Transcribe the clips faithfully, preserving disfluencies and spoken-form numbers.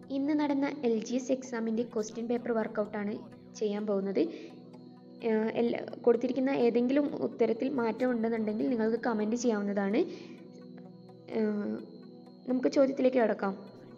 ഇന്ന് നടന്ന L G S എക്സാമിൻ്റെ ക്വസ്റ്റ്യൻ പേപ്പർ വർക്കൗട്ടാണ് ചെയ്യാൻ പോകുന്നത്. എല്ലാ കൊടുത്തിരിക്കുന്ന ഏതെങ്കിലും ഉത്തരത്തിൽ മാറ്റം ഉണ്ടെന്നുണ്ടെങ്കിൽ നിങ്ങൾക്ക് കമൻറ്റ് ചെയ്യാവുന്നതാണ്. നമുക്ക് ചോദ്യത്തിലേക്ക് കടക്കാം.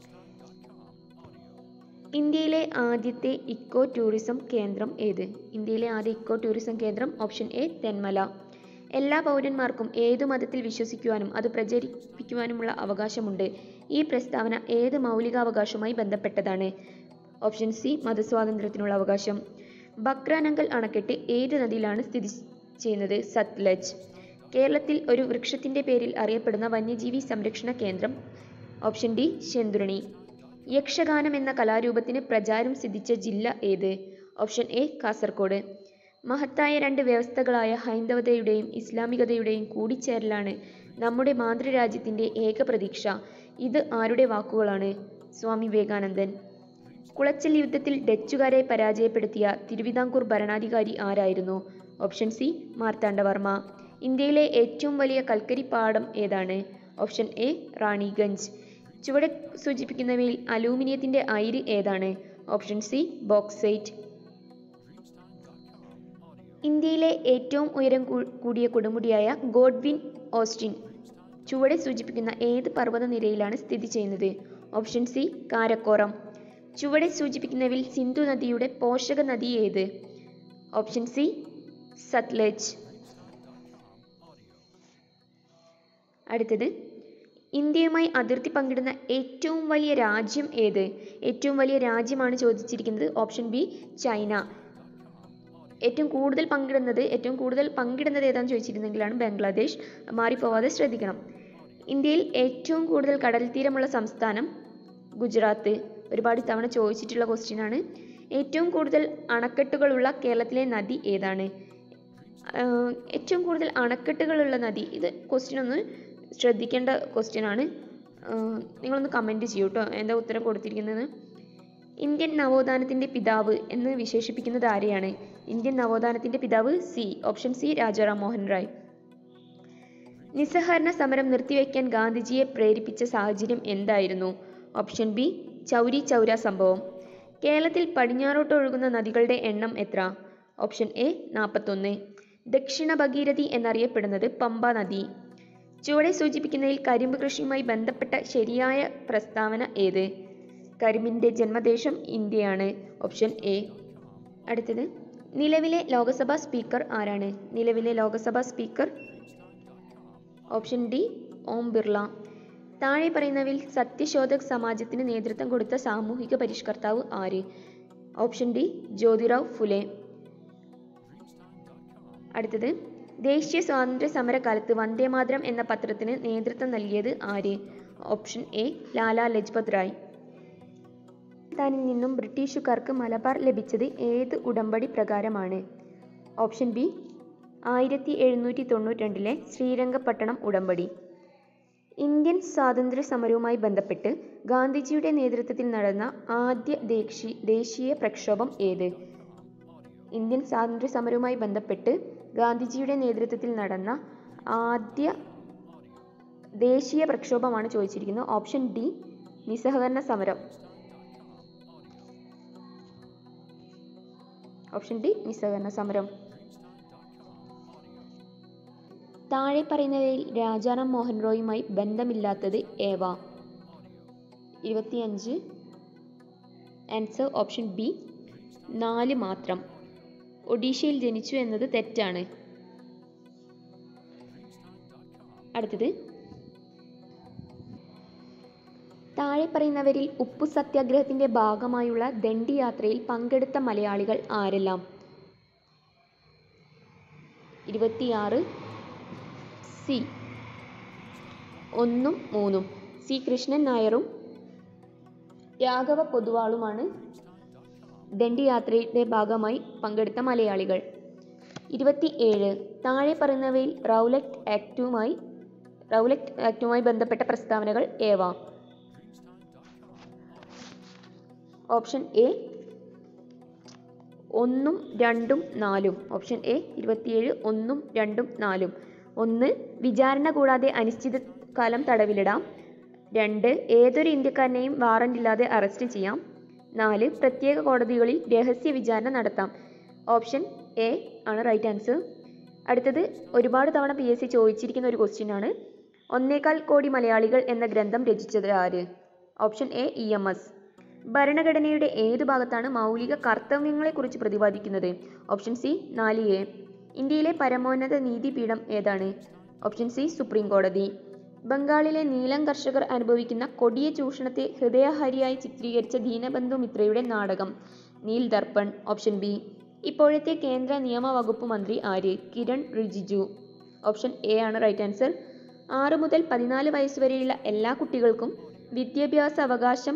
ഇന്ത്യയിലെ ആദ്യത്തെ ഇക്കോ ടൂറിസം കേന്ദ്രം ഏത്? ഇന്ത്യയിലെ ആദ്യ ഇക്കോ ടൂറിസം കേന്ദ്രം ഓപ്ഷൻ എ തെന്മല. എല്ലാ പൗരന്മാർക്കും ഏതു മതത്തിൽ വിശ്വസിക്കുവാനും അത് പ്രചരിപ്പിക്കുവാനുമുള്ള അവകാശമുണ്ട്. ഈ പ്രസ്താവന ഏത് മൗലികാവകാശവുമായി ബന്ധപ്പെട്ടതാണ്? ഓപ്ഷൻ സി മതസ്വാതന്ത്ര്യത്തിനുള്ള അവകാശം. ബക്രാനങ്കൽ അണക്കെട്ട് ഏത് നദിയിലാണ് സ്ഥിതി ചെയ്യുന്നത്? സത്ലജ്. കേരളത്തിൽ ഒരു വൃക്ഷത്തിൻ്റെ പേരിൽ അറിയപ്പെടുന്ന വന്യജീവി സംരക്ഷണ കേന്ദ്രം? Option D ശെന്തുരണി. യക്ഷഗാനം എന്ന കലാരൂപത്തിന് പ്രചാരം സിദ്ധിച്ച ജില്ല ഏത്? Option A Kasaragod. മഹത്തായ രണ്ട് വ്യവസ്ഥകളായ ഹൈന്ദവതയുടെയും ഇസ്ലാമികതയുടെയും കൂടിച്ചേരലാണ് നമ്മുടെ മാതൃരാജ്യത്തിൻ്റെ ഏക പ്രതീക്ഷ. ഇത് ആരുടെ വാക്കുകളാണ്? സ്വാമി വിവേകാനന്ദൻ. കുളച്ചൽ യുദ്ധത്തിൽ ഡച്ചുകാരെ പരാജയപ്പെടുത്തിയ തിരുവിതാംകൂർ ഭരണാധികാരി ആരായിരുന്നു? Option C Marthanda Varma. ഇന്ത്യയിലെ ഏറ്റവും വലിയ കൽക്കരിപ്പാടം ഏതാണ്? Option A Raniganj. ചുവടെ സൂചിപ്പിക്കുന്നവയിൽ അലൂമിനിയത്തിൻ്റെ അയിര് ഏതാണ്? Option C bauxite. ഇന്ത്യയിലെ ഏറ്റവും ഉയരം കൂടിയ കൊടുമുടിയായ ഗോഡ്വിൻ ഓസ്റ്റിൻ ചുവടെ സൂചിപ്പിക്കുന്ന ഏത് പർവ്വതനിരയിലാണ് സ്ഥിതി ചെയ്യുന്നത്? Option C Karakoram. ചുവടെ സൂചിപ്പിക്കുന്നവയിൽ സിന്ധു നദിയുടെ പോഷക നദി ഏത്? Option C Sutlej. അടുത്തത്, ഇന്ത്യയുമായി അതിർത്തി പങ്കിടുന്ന ഏറ്റവും വലിയ രാജ്യം ഏത്? ഏറ്റവും വലിയ രാജ്യമാണ് ചോദിച്ചിരിക്കുന്നത്. Option B China. ഏറ്റവും കൂടുതൽ പങ്കിടുന്നത് ഏറ്റവും കൂടുതൽ പങ്കിടുന്നത് ഏതാണെന്ന് ചോദിച്ചിരുന്നെങ്കിലാണ് ബംഗ്ലാദേശ്. മാറിപ്പോവാതെ ശ്രദ്ധിക്കണം. ഇന്ത്യയിൽ ഏറ്റവും കൂടുതൽ കടൽ തീരമുള്ള സംസ്ഥാനം? ഗുജറാത്ത്. ഒരുപാട് തവണ ചോദിച്ചിട്ടുള്ള ക്വസ്റ്റ്യൻ ആണ്. ഏറ്റവും കൂടുതൽ അണക്കെട്ടുകളുള്ള കേരളത്തിലെ നദി ഏതാണ്? ഏറ്റവും കൂടുതൽ അണക്കെട്ടുകളുള്ള നദി, ഇത് ക്വസ്റ്റ്യൻ ഒന്ന് ശ്രദ്ധിക്കേണ്ട ക്വസ്റ്റ്യൻ ആണ്. നിങ്ങളൊന്ന് കമൻറ്റ് ചെയ്യൂ കേട്ടോ എന്താ ഉത്തരം കൊടുത്തിരിക്കുന്നത്. ഇന്ത്യൻ നവോത്ഥാനത്തിൻ്റെ പിതാവ് എന്ന് വിശേഷിപ്പിക്കുന്നത് ആരെയാണ്? ഇന്ത്യൻ നവോത്ഥാനത്തിൻ്റെ പിതാവ് C option C Rajaram Mohan Roy. നിസ്സഹകരണ സമരം നിർത്തിവെക്കാൻ ഗാന്ധിജിയെ പ്രേരിപ്പിച്ച സാഹചര്യം എന്തായിരുന്നു? ഓപ്ഷൻ ബി ചൗരി ചൗര സംഭവം. കേരളത്തിൽ പടിഞ്ഞാറോട്ട് ഒഴുകുന്ന നദികളുടെ എണ്ണം എത്ര? ഓപ്ഷൻ എ നാൽപ്പത്തൊന്ന്. ദക്ഷിണ ഭഗീരഥി എന്നറിയപ്പെടുന്നത് പമ്പ നദി. ചുവടെ സൂചിപ്പിക്കുന്നതിൽ കരിമ്പ് കൃഷിയുമായി ബന്ധപ്പെട്ട ശരിയായ പ്രസ്താവന ഏത്? കരിമ്പിൻ്റെ ജന്മദേശം ഇന്ത്യയാണ്. Option A. അടുത്തത്, നിലവിലെ ലോകസഭാ സ്പീക്കർ ആരാണ്? നിലവിലെ Lok Sabha speaker option D Om Birla. താഴെ പറയുന്നവയിൽ സത്യശോധക് സമാജത്തിന് നേതൃത്വം കൊടുത്ത സാമൂഹിക പരിഷ്കർത്താവ് ആര്? Option D Jyotirao Phule. അടുത്തത്, ദേശീയ സ്വാതന്ത്ര്യ സമരകാലത്ത് വന്ദേമാതരം എന്ന പത്രത്തിന് നേതൃത്വം നൽകിയത് ആര്? Option A Lala Lajpat Rai. പാകിസ്ഥാനിൽ നിന്നും ബ്രിട്ടീഷുകാർക്ക് മലബാർ ലഭിച്ചത് ഏത് ഉടമ്പടി പ്രകാരമാണ്? ഓപ്ഷൻ ബി ആയിരത്തി എഴുന്നൂറ്റി തൊണ്ണൂറ്റി രണ്ടിലെ ശ്രീരംഗപട്ടണം ഉടമ്പടി. ഇന്ത്യൻ സ്വാതന്ത്ര്യ സമരവുമായി ബന്ധപ്പെട്ട് ഗാന്ധിജിയുടെ നേതൃത്വത്തിൽ നടന്ന ആദ്യ ദേശീ ദേശീയ പ്രക്ഷോഭം ഏത്? ഇന്ത്യൻ സ്വാതന്ത്ര്യ സമരവുമായി ബന്ധപ്പെട്ട് ഗാന്ധിജിയുടെ നേതൃത്വത്തിൽ നടന്ന ആദ്യ ദേശീയ പ്രക്ഷോഭമാണ് ചോദിച്ചിരിക്കുന്നത്. ഓപ്ഷൻ ഡി നിസ്സഹകരണ സമരം. ഓപ്ഷൻ ഡി നിസ്സഹകരണ സമരം. താഴെ പറയുന്നവയിൽ രാജാറാം മോഹൻ റോയുമായി ബന്ധമില്ലാത്തത് ഏവ? ഇരുപത്തിയഞ്ച്. ആൻസർ ഓപ്ഷൻ ബി നാല് മാത്രം. ഒഡീഷയിൽ ജനിച്ചു എന്നത് തെറ്റാണ്. അടുത്തത്, താഴെ പറയുന്നവരിൽ ഉപ്പു സത്യാഗ്രഹത്തിൻ്റെ ഭാഗമായുള്ള ദണ്ഡി യാത്രയിൽ പങ്കെടുത്ത മലയാളികൾ ആരെല്ലാം? ഇരുപത്തിയാറ്. സി ഒന്നും മൂന്നും. സി കൃഷ്ണൻ നായരും രാഘവ പൊതുവാളുമാണ് ദണ്ഡി യാത്രയുടെ ഭാഗമായി പങ്കെടുത്ത മലയാളികൾ. ഇരുപത്തി ഏഴ്. താഴെ പറയുന്നവയിൽ റൗലറ്റ് ആക്റ്റുമായി റൗലറ്റ് ആക്റ്റുമായി ബന്ധപ്പെട്ട പ്രസ്താവനകൾ ഏവ? ഓപ്ഷൻ എ ഒന്നും രണ്ടും നാലും. ഓപ്ഷൻ എ ഇരുപത്തിയേഴ് ഒന്നും രണ്ടും നാലും. ഒന്ന്, വിചാരണ കൂടാതെ അനിശ്ചിത കാലം തടവിലിടാം. രണ്ട്, ഏതൊരു ഇന്ത്യക്കാരനെയും വാറന്റില്ലാതെ അറസ്റ്റ് ചെയ്യാം. നാല്, പ്രത്യേക കോടതികളിൽ രഹസ്യ വിചാരണ നടത്താം. ഓപ്ഷൻ എ ആണ് റൈറ്റ് ആൻസർ. അടുത്തത് ഒരുപാട് തവണ പി എസ് സി ചോദിച്ചിരിക്കുന്ന ഒരു ക്വസ്റ്റ്യൻ ആണ്. ഒന്നേകാൽ കോടി മലയാളികൾ എന്ന ഗ്രന്ഥം രചിച്ചത് ആര്? Option A E M S. ഭരണഘടനയുടെ ഏതു ഭാഗത്താണ് മൗലിക കർത്തവ്യങ്ങളെക്കുറിച്ച് പ്രതിപാദിക്കുന്നത്? ഓപ്ഷൻ സി നാല് എ. ഇന്ത്യയിലെ പരമോന്നത നീതിപീഠം ഏതാണ്? ഓപ്ഷൻ സി സുപ്രീം കോടതി. ബംഗാളിലെ നീലം കർഷകർ അനുഭവിക്കുന്ന കൊടിയ ചൂഷണത്തെ ഹൃദയഹാരിയായി ചിത്രീകരിച്ച ദീനബന്ധു മിത്രയുടെ നാടകം നീൽ ദർപ്പൺ. Option B. ഇപ്പോഴത്തെ കേന്ദ്ര നിയമ വകുപ്പ് മന്ത്രി ആര്? കിരൺ റിജിജു. ഓപ്ഷൻ എ ആണ് റൈറ്റ് ആൻസർ. ആറ് മുതൽ പതിനാല് വയസ്സുവരെയുള്ള എല്ലാ കുട്ടികൾക്കും വിദ്യാഭ്യാസ അവകാശം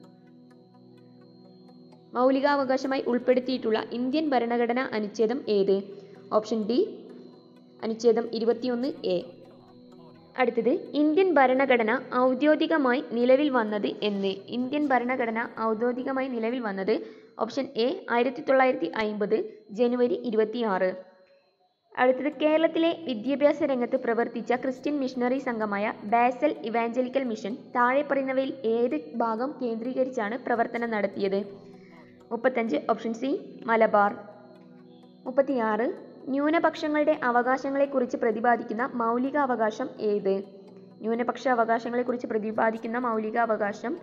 മൗലികാവകാശമായി ഉൾപ്പെടുത്തിയിട്ടുള്ള ഇന്ത്യൻ ഭരണഘടനാ അനുച്ഛേദം ഏത്? ഓപ്ഷൻ ഡി അനുച്ഛേദം ഇരുപത്തിയൊന്ന് എ. അടുത്തത് ഇന്ത്യൻ ഭരണഘടന ഔദ്യോഗികമായി നിലവിൽ വന്നത് എന്ന്? ഇന്ത്യൻ ഭരണഘടന ഔദ്യോഗികമായി നിലവിൽ വന്നത് ഓപ്ഷൻ എ ആയിരത്തി തൊള്ളായിരത്തി അയിമ്പത് ജനുവരി ഇരുപത്തിയാറ്. അടുത്തത് കേരളത്തിലെ വിദ്യാഭ്യാസ രംഗത്ത് പ്രവർത്തിച്ച ക്രിസ്ത്യൻ മിഷണറി സംഘമായ ബാസൽ ഇവാഞ്ചലിക്കൽ മിഷൻ താഴെ പറയുന്നവയിൽ ഏത് ഭാഗം കേന്ദ്രീകരിച്ചാണ് പ്രവർത്തനം നടത്തിയത്? മുപ്പത്തഞ്ച് ഓപ്ഷൻ സി മലബാർ. മുപ്പത്തിയാറ് ന്യൂനപക്ഷങ്ങളുടെ അവകാശങ്ങളെക്കുറിച്ച് പ്രതിപാദിക്കുന്ന മൗലിക അവകാശം ഏത്? ന്യൂനപക്ഷ അവകാശങ്ങളെക്കുറിച്ച് പ്രതിപാദിക്കുന്ന മൗലിക അവകാശം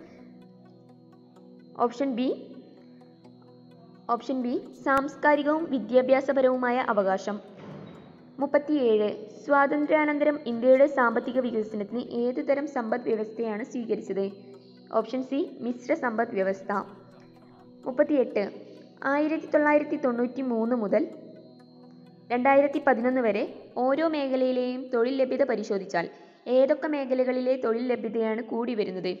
ഓപ്ഷൻ ബി ഓപ്ഷൻ ബി സാംസ്കാരികവും വിദ്യാഭ്യാസപരവുമായ അവകാശം. മുപ്പത്തിയേഴ് സ്വാതന്ത്ര്യാനന്തരം ഇന്ത്യയുടെ സാമ്പത്തിക വികസനത്തിന് ഏതുതരം സമ്പദ് വ്യവസ്ഥയാണ് സ്വീകരിച്ചത്? ഓപ്ഷൻ സി മിശ്ര സമ്പദ് വ്യവസ്ഥ. മുപ്പത്തിയെട്ട് ആയിരത്തി തൊള്ളായിരത്തി തൊണ്ണൂറ്റി മൂന്ന് മുതൽ രണ്ടായിരത്തി പതിനൊന്ന് വരെ ഓരോ മേഖലയിലെയും തൊഴിൽ ലഭ്യത പരിശോധിച്ചാൽ ഏതൊക്കെ മേഖലകളിലെ തൊഴിൽ ലഭ്യതയാണ് കൂടി വരുന്നത്?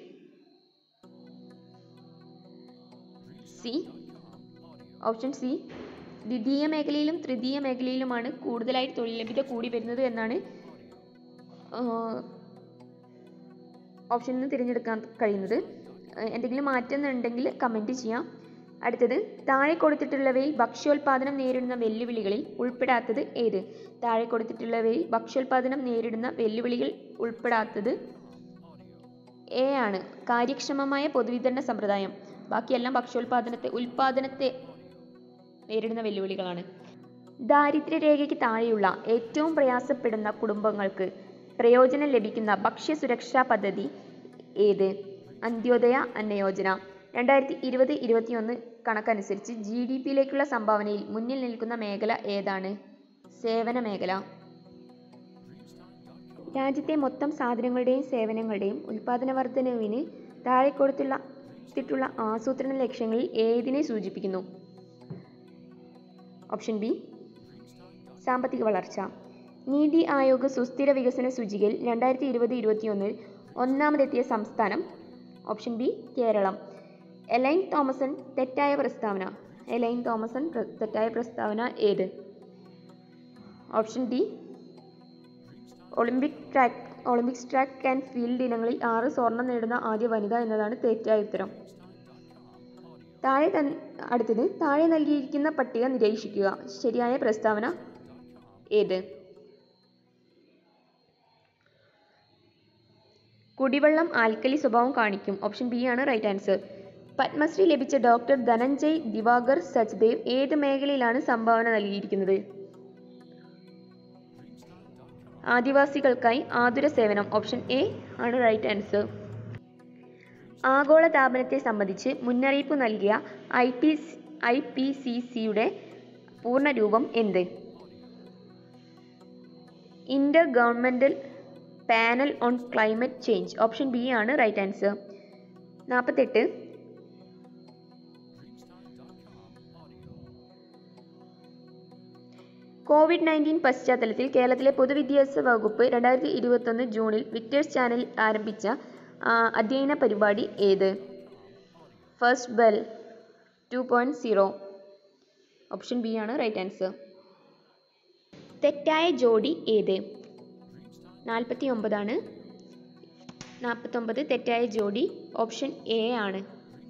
സി ഓപ്ഷൻ സി ദ്വിതീയ മേഖലയിലും തൃതീയ മേഖലയിലുമാണ് കൂടുതലായി തൊഴിൽ ലഭ്യത കൂടി വരുന്നത് എന്നാണ് ഓപ്ഷനിൽ നിന്ന് തിരഞ്ഞെടുക്കാൻ കഴിയുന്നത്. എന്തെങ്കിലും മാറ്റം ഉണ്ടെങ്കിൽ കമൻറ്റ് ചെയ്യാം. അടുത്തത് താഴെ കൊടുത്തിട്ടുള്ളവയിൽ ഭക്ഷ്യോൽപാദനം നേരിടുന്ന വെല്ലുവിളികളിൽ ഉൾപ്പെടാത്തത് ഏത്? താഴെ കൊടുത്തിട്ടുള്ളവയിൽ ഭക്ഷ്യോൽപാദനം നേരിടുന്ന വെല്ലുവിളികൾ ഉൾപ്പെടാത്തത് എ ആണ് കാര്യക്ഷമമായ പൊതുവിതരണ സമ്പ്രദായം. ബാക്കിയെല്ലാം ഭക്ഷ്യോൽപാദനത്തെ ഉൽപാദനത്തെ നേരിടുന്ന വെല്ലുവിളികളാണ്. ദാരിദ്ര്യരേഖയ്ക്ക് താഴെയുള്ള ഏറ്റവും പ്രയാസപ്പെടുന്ന കുടുംബങ്ങൾക്ക് പ്രയോജനം ലഭിക്കുന്ന ഭക്ഷ്യസുരക്ഷാ പദ്ധതി ഏത്? അന്ത്യോദയ അന്ന യോജന. രണ്ടായിരത്തി ഇരുപത് ഇരുപത്തിയൊന്ന് കണക്കനുസരിച്ച് ജി ഡി പിയിലേക്കുള്ള സംഭാവനയിൽ മുന്നിൽ നിൽക്കുന്ന മേഖല ഏതാണ്? സേവന മേഖല. രാജ്യത്തെ മൊത്തം സാധനങ്ങളുടെയും സേവനങ്ങളുടെയും ഉൽപാദന വർധനവിന് താഴെ കൊടുത്തിട്ടുള്ള ആസൂത്രണ ലക്ഷ്യങ്ങളിൽ ഏതിനെ സൂചിപ്പിക്കുന്നു? ഓപ്ഷൻ ബി സാമ്പത്തിക വളർച്ച. നീതി ആയോഗ് സുസ്ഥിര വികസന സൂചികയിൽ രണ്ടായിരത്തി ഇരുപത് ഇരുപത്തിയൊന്നിൽ ഒന്നാമതെത്തിയ സംസ്ഥാനം? Option B Keralam. Elaine Thompson തെറ്റായ പ്രസ്താവന. എലൈൻ തോമസൺ തെറ്റായ പ്രസ്താവന ഏത്? Option D Olympic track Olympics track and field ഇനങ്ങളിൽ ആറ് സ്വർണം നേടുന്ന ആദ്യ വനിത എന്നതാണ് തെറ്റായ ഉത്തരം. താഴെ അടുത്തത് താഴെ നൽകിയിരിക്കുന്ന പട്ടിക നിരീക്ഷിക്കുക. ശരിയായ പ്രസ്താവന ഏത്? കുടിവെള്ളം ആൽക്കലി സ്വഭാവം കാണിക്കും. ഓപ്ഷൻ ബി ആണ് റൈറ്റ് ആൻസർ. പത്മശ്രീ ലഭിച്ച ഡോക്ടർ ധനഞ്ജയ് ദിവാകർ സച്ദേവ് ഏത് മേഖലയിലാണ് സംഭാവന നൽകിയിരിക്കുന്നത്? ആദിവാസികൾക്കായി ആതുര സേവനം. ഓപ്ഷൻ എ ആണ് റൈറ്റ് ആൻസർ. ആഗോള താപനത്തെ സംബന്ധിച്ച് മുന്നറിയിപ്പ് നൽകിയ I P I P C സിയുടെ പൂർണ്ണരൂപം എന്ത്? Inter governmental panel on climate change. Option B ആണ് റൈറ്റ് ആൻസർ. നാൽപ്പത്തെട്ട് കോവിഡ് നയൻറ്റീൻ പശ്ചാത്തലത്തിൽ കേരളത്തിലെ പൊതുവിദ്യാഭ്യാസ വകുപ്പ് രണ്ടായിരത്തി ഇരുപത്തൊന്ന് ജൂണിൽ വിക്ടേഴ്സ് ചാനൽ ആരംഭിച്ച അധ്യയന പരിപാടി ഏത്? First bell two point zero. Option B ആണ് റൈറ്റ് ആൻസർ. തെറ്റായ ജോഡി ഏത്? നാൽപ്പത്തി ഒമ്പതാണ്. നാൽപ്പത്തൊമ്പത് തെറ്റായ ജോഡി ഓപ്ഷൻ എ ആണ്.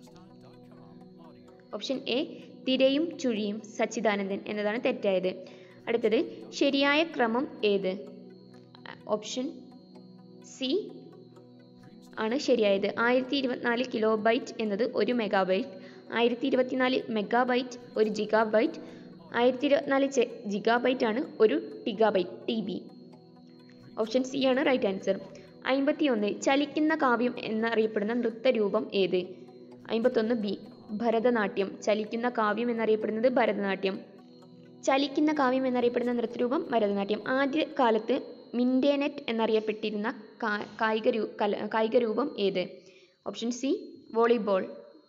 ഓപ്ഷൻ എ തിരയും ചുഴിയും സച്ചിദാനന്ദൻ എന്നതാണ് തെറ്റായത്. അടുത്തത് ശരിയായ ക്രമം ഏത്? ഓപ്ഷൻ സി ആണ് ശരിയായത്. ആയിരത്തി ഇരുപത്തിനാല് കിലോ ബൈറ്റ് എന്നത് ഒരു മെഗാബൈറ്റ്, ആയിരത്തി ഇരുപത്തിനാല് മെഗാബൈറ്റ് ഒരു ജിഗാബൈറ്റ്, ആയിരത്തി ഇരുപത്തിനാല് ജിഗാബൈറ്റ് ആണ് ഒരു terabyte T B. Option C ആണ് റൈറ്റ് ആൻസർ. അമ്പത്തി ഒന്ന് ചലിക്കുന്ന കാവ്യം എന്നറിയപ്പെടുന്ന നൃത്തരൂപം ഏത്? അമ്പത്തൊന്ന് ബി ഭരതനാട്യം. ചലിക്കുന്ന കാവ്യം എന്നറിയപ്പെടുന്നത് ഭരതനാട്യം. ചലിക്കുന്ന കാവ്യം എന്നറിയപ്പെടുന്ന നൃത്തരൂപം ഭരതനാട്യം. ആദ്യ കാലത്ത് മിൻഡേനെറ്റ് എന്നറിയപ്പെട്ടിരുന്ന കായിക രൂ കായിക രൂപം ഏത്? Option C volleyball.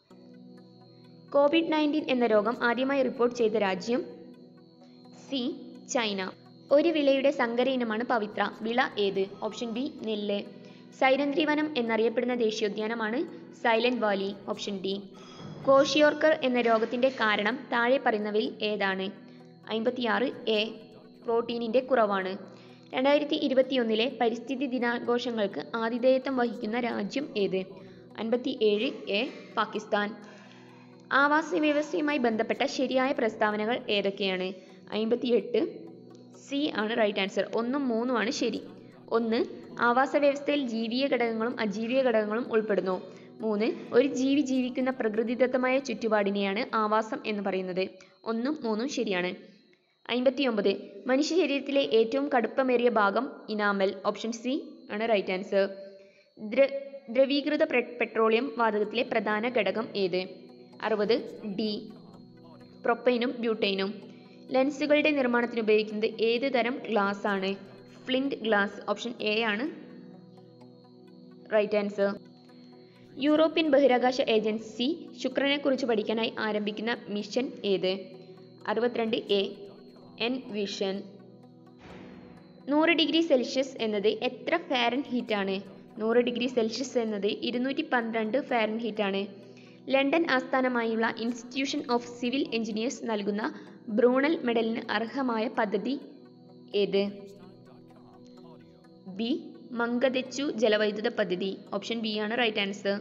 Covid nineteen എന്ന രോഗം ആദ്യമായി റിപ്പോർട്ട് ചെയ്ത രാജ്യം? C China. ഒരു വിളയുടെ സങ്കര ഇനമാണ് പവിത്ര. വിള ഏത്? ഓപ്ഷൻ ബി നെല്ല്. സൈരന്ധ്രി വനം എന്നറിയപ്പെടുന്ന ദേശീയോദ്യാനമാണ് silent valley. Option D. Kwashiorkor എന്ന രോഗത്തിന്റെ കാരണം താഴെ പറയുന്നവയിൽ ഏതാണ്? അമ്പത്തിയാറ് എ പ്രോട്ടീനിന്റെ കുറവാണ്. രണ്ടായിരത്തി ഇരുപത്തിയൊന്നിലെ പരിസ്ഥിതി ദിനാഘോഷങ്ങൾക്ക് ആതിഥേയത്വം വഹിക്കുന്ന രാജ്യം ഏത്? അൻപത്തി ഏഴ് എ പാകിസ്ഥാൻ. ആവാസ വ്യവസ്ഥയുമായി ബന്ധപ്പെട്ട ശരിയായ പ്രസ്താവനകൾ ഏതൊക്കെയാണ്? അമ്പത്തിയെട്ട് സി ആണ് റൈറ്റ് ആൻസർ. ഒന്നും മൂന്നുമാണ് ശരി. ഒന്ന്, ആവാസ വ്യവസ്ഥയിൽ ജീവിയ ഘടകങ്ങളും അജീവിയ ഘടകങ്ങളും ഉൾപ്പെടുന്നു. മൂന്ന്, ഒരു ജീവി ജീവിക്കുന്ന പ്രകൃതിദത്തമായ ചുറ്റുപാടിനെയാണ് ആവാസം എന്ന് പറയുന്നത്. ഒന്നും മൂന്നും ശരിയാണ്. അമ്പത്തിയൊമ്പത് മനുഷ്യ ശരീരത്തിലെ ഏറ്റവും കടുപ്പമേറിയ ഭാഗം ഇനാമൽ. ഓപ്ഷൻ സി ആണ് റൈറ്റ് ആൻസർ. ദ്ര ദ്രവീകൃത പെട്രോളിയം വാതകത്തിലെ പ്രധാന ഘടകം ഏത്? അറുപത് ഡി പ്രൊപ്പൈനും ബ്യൂട്ടൈനും. ലെൻസുകളുടെ നിർമ്മാണത്തിന് ഉപയോഗിക്കുന്നത് ഏത് തരം ഗ്ലാസ് ആണ്? Flint glass. ഓപ്ഷൻ എ ആണ് റൈറ്റ് ആൻസർ. യൂറോപ്യൻ ബഹിരാകാശ ഏജൻസി ശുക്രനെക്കുറിച്ച് പഠിക്കാനായി ആരംഭിക്കുന്ന മിഷൻ ഏത്? അറുപത്തിരണ്ട് എ എൻ വിഷൻ. നൂറ് ഡിഗ്രി സെൽഷ്യസ് എന്നത് എത്ര ഫാരൻഹീറ്റ് ആണ്? നൂറ് ഡിഗ്രി സെൽഷ്യസ് എന്നത് ഇരുന്നൂറ്റി പന്ത്രണ്ട് ഫാരൻഹീറ്റ് ആണ്. ലണ്ടൻ ആസ്ഥാനമായുള്ള ഇൻസ്റ്റിറ്റ്യൂഷൻ ഓഫ് സിവിൽ എഞ്ചിനീയേഴ്സ് നൽകുന്ന ബ്രൂണൽ മെഡലിന് അർഹമായ പദ്ധതി ഏത്? ബി മങ്കദെച്ചു ജലവൈദ്യുത പദ്ധതി. ഓപ്ഷൻ ബി ആണ് റൈറ്റ് ആൻസർ.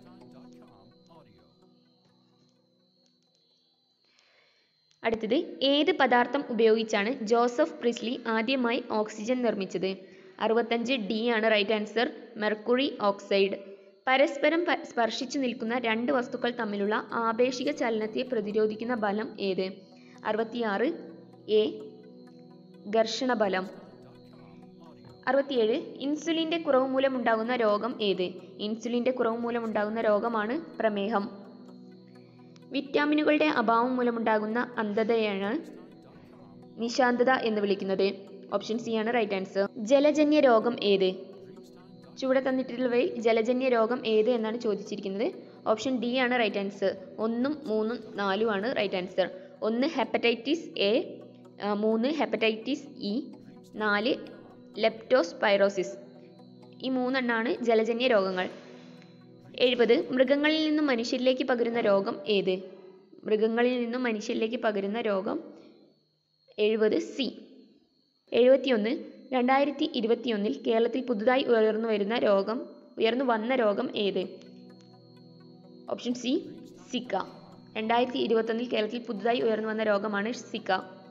അടുത്തത് ഏത് പദാർത്ഥം ഉപയോഗിച്ചാണ് ജോസഫ് പ്രിസ്ലി ആദ്യമായി ഓക്സിജൻ നിർമ്മിച്ചത്? അറുപത്തഞ്ച് ഡി ആണ് റൈറ്റ് ആൻസർ. Mercury oxide. പരസ്പരം സ്പർശിച്ചു നിൽക്കുന്ന രണ്ട് വസ്തുക്കൾ തമ്മിലുള്ള ആപേക്ഷിക ചലനത്തെ പ്രതിരോധിക്കുന്ന ബലം ഏത്? അറുപത്തിയാറ് എ ഘർഷണ ബലം. അറുപത്തിയേഴ് ഇൻസുലിന്റെ കുറവ് മൂലമുണ്ടാകുന്ന രോഗം ഏത്? ഇൻസുലിന്റെ കുറവ് മൂലമുണ്ടാകുന്ന രോഗമാണ് പ്രമേഹം. വിറ്റാമിനുകളുടെ അഭാവം മൂലമുണ്ടാകുന്ന അന്ധതയാണ് നിശാന്തത എന്ന് വിളിക്കുന്നത്. ഓപ്ഷൻ സി ആണ് റൈറ്റ് ആൻസർ. ജലജന്യ രോഗം ഏത്? ചുവടെ തന്നിട്ടുള്ളവയിൽ ജലജന്യ രോഗം ഏത് എന്നാണ് ചോദിച്ചിരിക്കുന്നത്. ഓപ്ഷൻ ഡി ആണ് റൈറ്റ് ആൻസർ. ഒന്നും മൂന്നും നാലും ആണ് റൈറ്റ് ആൻസർ. ഒന്ന് ഹെപ്പറ്റൈറ്റിസ് എ, മൂന്ന് ഹെപ്പറ്റൈറ്റിസ് ഇ, നാല് ലെപ്റ്റോസ്പൈറോസിസ്. ഈ മൂന്നെണ്ണാണ് ജലജന്യ രോഗങ്ങൾ. എഴുപത് മൃഗങ്ങളിൽ നിന്നും മനുഷ്യരിലേക്ക് പകരുന്ന രോഗം ഏത്? മൃഗങ്ങളിൽ നിന്നും മനുഷ്യരിലേക്ക് പകരുന്ന രോഗം എഴുപത് സി. എഴുപത്തിയൊന്ന് രണ്ടായിരത്തി ഇരുപത്തിയൊന്നിൽ കേരളത്തിൽ പുതുതായി ഉയർന്നു വരുന്ന രോഗം ഉയർന്നു വന്ന രോഗം ഏത്? Option C Zika. രണ്ടായിരത്തി ഇരുപത്തൊന്നിൽ കേരളത്തിൽ പുതുതായി ഉയർന്നു വന്ന രോഗമാണ് സിക്ക.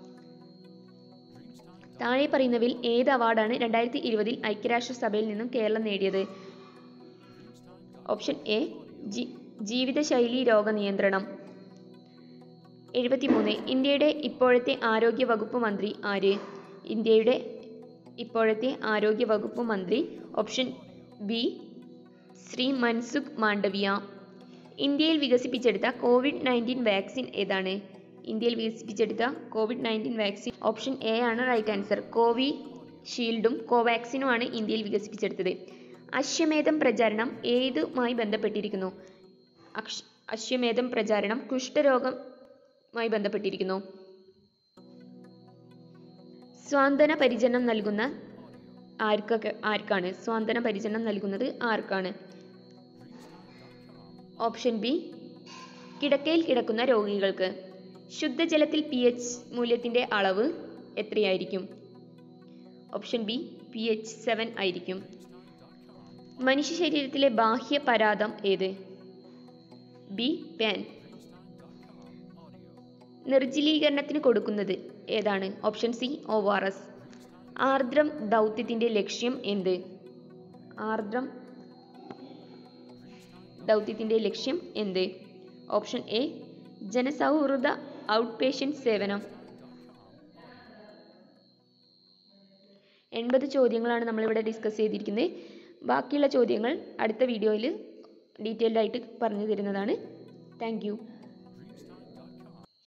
താഴെ പറയുന്നവയിൽ ഏത് അവാർഡാണ് രണ്ടായിരത്തി ഇരുപതിൽ ഐക്യരാഷ്ട്രസഭയിൽ നിന്നും കേരളം നേടിയത്? ഓപ്ഷൻ എ ജി ജീവിതശൈലി രോഗ നിയന്ത്രണം. എഴുപത്തിമൂന്ന് ഇന്ത്യയുടെ ഇപ്പോഴത്തെ ആരോഗ്യ വകുപ്പ് മന്ത്രി ആര്? ഇന്ത്യയുടെ ഇപ്പോഴത്തെ ആരോഗ്യ വകുപ്പ് മന്ത്രി ഓപ്ഷൻ ബി ശ്രീ മൻസുഖ് മാണ്ഡവ്യ. ഇന്ത്യയിൽ വികസിപ്പിച്ചെടുത്ത കോവിഡ് നയൻറ്റീൻ വാക്സിൻ ഏതാണ്? ഇന്ത്യയിൽ വികസിപ്പിച്ചെടുത്ത covid nineteen vaccine option A ആണ് റൈറ്റ് ആൻസർ. കോവി ഷീൽഡും കോവാക്സിനുമാണ് ഇന്ത്യയിൽ വികസിപ്പിച്ചെടുത്തത്. അശ്വമേധം പ്രചാരണം ഏതുമായി ബന്ധപ്പെട്ടിരിക്കുന്നു? അശ്വമേധം പ്രചാരണം കുഷ്ഠരോഗമായി ബന്ധപ്പെട്ടിരിക്കുന്നു. സ്വാന്തന പരിചരണം നൽകുന്ന ആർക്കൊക്കെ ആർക്കാണ് സ്വാന്തന പരിചരണം നൽകുന്നത് ആർക്കാണ്? ഓപ്ഷൻ ബി കിടക്കയിൽ കിടക്കുന്ന രോഗികൾക്ക്. ശുദ്ധജലത്തിൽ പി എച്ച് മൂല്യത്തിന്റെ അളവ് എത്രയായിരിക്കും? Option B P H seven ആയിരിക്കും. മനുഷ്യ ശരീരത്തിലെ ബാഹ്യ പരാതം ഏത്? B pan. നിർജ്ജലീകരണത്തിന് കൊടുക്കുന്നത് ഏതാണ്? Option C O R S. Ardram ദൗത്യത്തിന്റെ ലക്ഷ്യം എന്ത്? ആർദ്രം ദൗത്യത്തിൻ്റെ ലക്ഷ്യം എന്ത്? ഓപ്ഷൻ എ ജനസൗഹൃദ ഔട്ട് പേഷ്യൻ്റ് സേവനം. എൺപത് ചോദ്യങ്ങളാണ് നമ്മളിവിടെ ഡിസ്കസ് ചെയ്തിരിക്കുന്നത്. ബാക്കിയുള്ള ചോദ്യങ്ങൾ അടുത്ത വീഡിയോയിൽ ഡീറ്റെയിൽഡ് ആയിട്ട് പറഞ്ഞു തരുന്നതാണ്. Thank U.